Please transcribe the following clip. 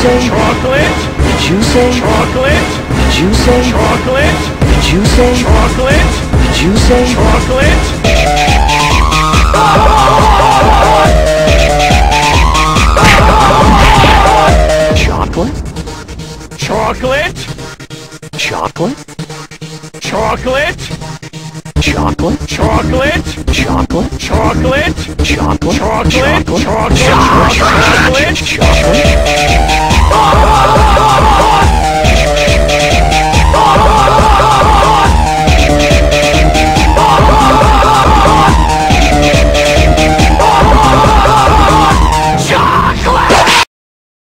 say chocolate? Did you say Chocolate? Did you say Chocolate? Did you say Chocolate? Did you say Chocolate? chocolate? Chocolate? Chocolate? Chocolate? Chocolate? Chocolate? Chocolate? Chocolate? Chocolate? Chocolate? Chocolate? Chocolate? Chocolate?